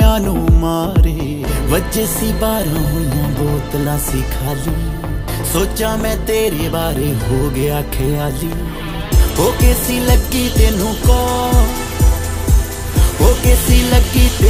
मोड़ां नू मारे। वजे सी 12 होइयां बोतलां सी खाली, सोचा मैं तेरे बारे हो गया ख्याली। हो के सी लगी तेनू कॉल, हो के सी लगी